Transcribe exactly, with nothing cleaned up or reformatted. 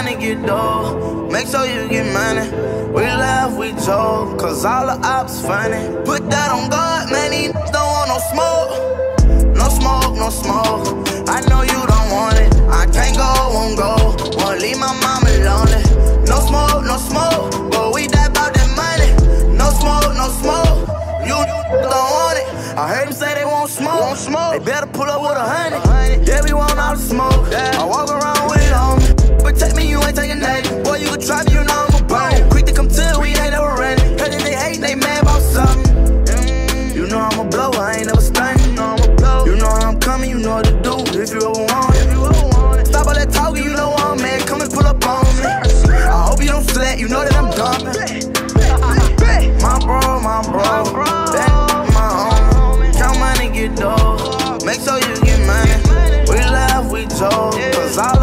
money, get dough. Make sure you get money. We laugh, we joke, cause all the ops funny. Put that on God, man, these don't want no smoke. No smoke, no smoke. I know you don't want it. I can't go, won't go. Won't leave my mama lonely. No smoke, no smoke, but we die about that money. No smoke, no smoke. You don't want it. I heard them say they won't smoke. Won't smoke. They better pull up with a hundred. Yeah, we want all the smoke. Yeah. I walk around with it on me. Protect me, you ain't taking nothing. Boy, you can try me, you know I'm a burn. Quick to come to, we ain't never running. Heard that they hate, they mad about something. Mm. You know I'm a blow, I ain't never stunning. You know I'm a blow. You know I'm coming, you know what to do. If you ever want it, if you ever want it. Stop all that talking, you know I'm mad. Come and pull up on me. I hope you don't sweat, you know that I'm dumping. My bro, my bro, that my homie. Count money, get dough. Make sure you get money. We laugh, we joke, cause all